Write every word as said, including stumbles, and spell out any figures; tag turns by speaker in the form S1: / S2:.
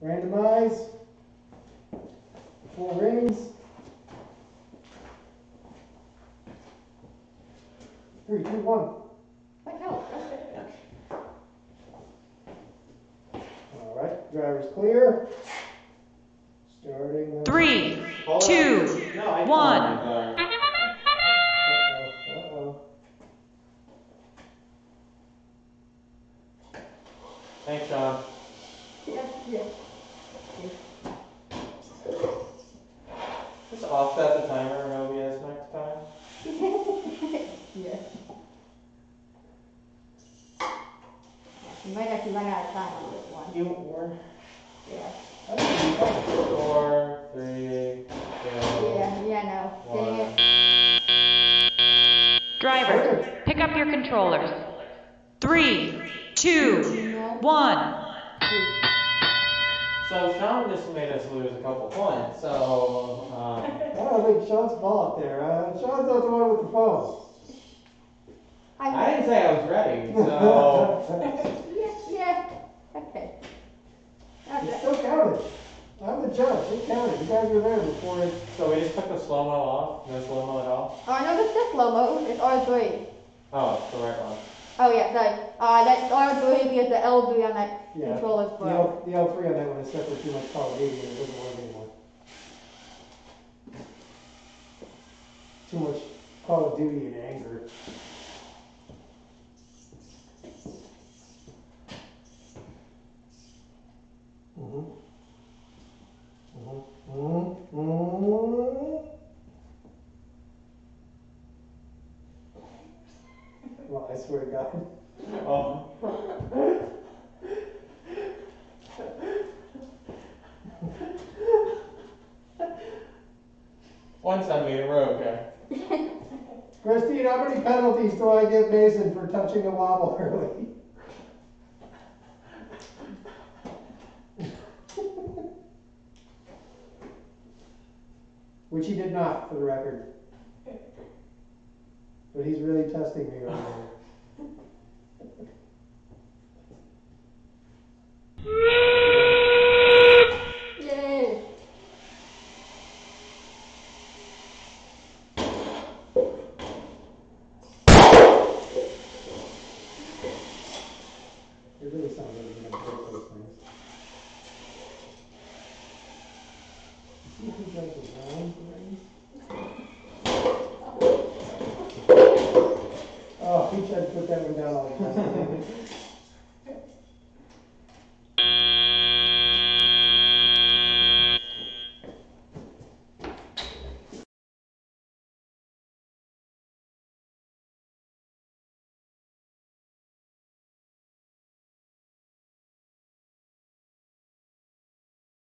S1: Randomize. Four rings. Three, two, one.
S2: Like hell.
S1: All right, driver's clear. Starting.
S3: Three,
S4: Hold
S3: two,
S4: on. No, I
S3: one.
S4: Uh-oh,
S1: Uh-oh.
S4: Thanks, Sean.
S2: Yeah, yeah.
S4: Just offset the timer in O B S next time.
S2: Yeah. You might actually run out of time on this one.
S4: You were.
S2: Yeah.
S4: Four, three, two,
S2: Yeah, yeah, no. Dang
S4: one.
S2: it.
S3: Driver, pick up your controllers. Three, two, one.
S4: So Sean just made us lose a couple points. So um,
S1: I don't think Sean's fault there. Uh, Sean's not the one with the phone.
S4: I didn't say I was ready. So
S2: Yeah, yeah. Okay.
S1: It's
S2: Okay.
S1: still counted. I'm the judge. It counted. You guys were there before it.
S4: so we just took the slow mo off. No slow mo at all.
S2: Oh, no, this is slow mo. It's R three.
S4: Oh, it's the right one.
S2: Oh, yeah, sorry. Uh, that's R three because the L three on that
S1: Yeah.
S2: controller's
S1: The
S2: broke.
S1: L, the L three on that one is set for too much Call of Duty and it doesn't work anymore. Too much Call of Duty and anger. Mm-hmm. Mm-hmm. Mm-hmm. Mm-hmm. Well, I swear to God.
S4: Oh. One centimeter, we're okay.
S1: Christine, how many penalties do I give Mason for touching the wobble early? Which he did not, for the record. But he's really testing me right now.
S2: Yay.
S1: It really sounds like you're going to break those things. See if he does it now.